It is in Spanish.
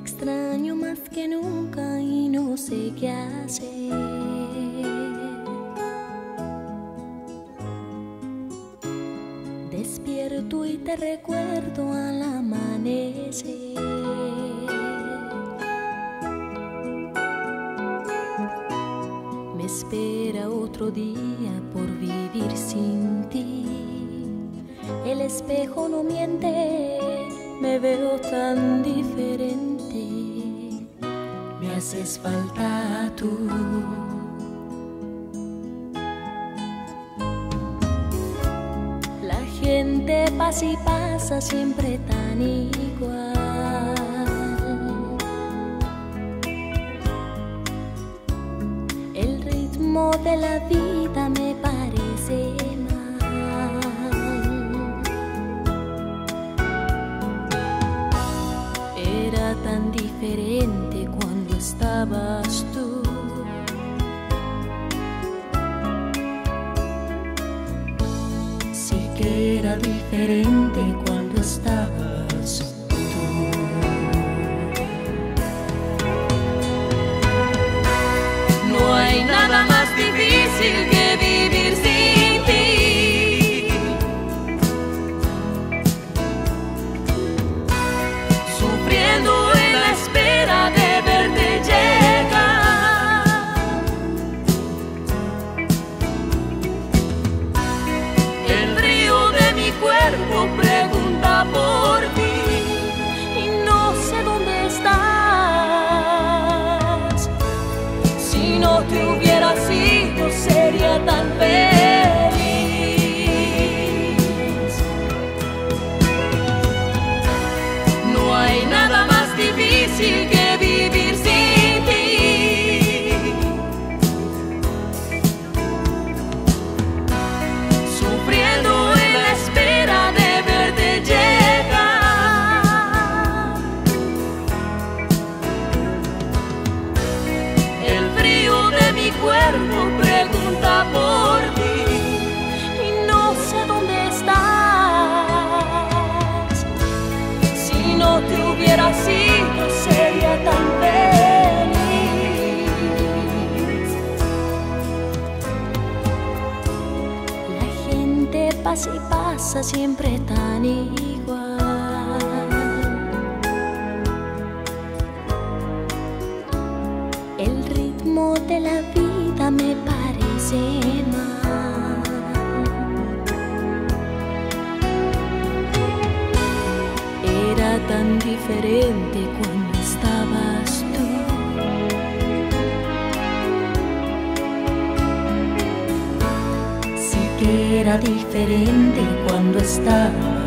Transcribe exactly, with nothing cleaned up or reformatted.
extraño más que nunca y no sé qué hacer. Despierto y te recuerdo al amanecer. Me espera otro día por vivir sin ti. El espejo no miente, me veo tan diferente. Me haces falta tú. La gente pasa y pasa siempre tan igual. El ritmo de la vida me parece mal. Era tan diferente cuando estabas tú. Sí que era diferente cuando estabas tú. No hay nada más difícil que vivir sin ti. Sufriendo en la espera de verte llegar. El río de mi cuerpo pregunta por ti y no sé dónde estás. Si no te hubiera sido sería tan feliz. No hay nada más difícil que vivir sin ti. Sufriendo en la espera de verte llegar. El frío de mi cuerpo pregunta por ti y no sé dónde estás. Si no te hubiera sido sería tan feliz. La gente pasa y pasa siempre tan igual. El ritmo de la vida me parece mal. Era tan diferente cuando estabas tú. Sí que era diferente cuando estabas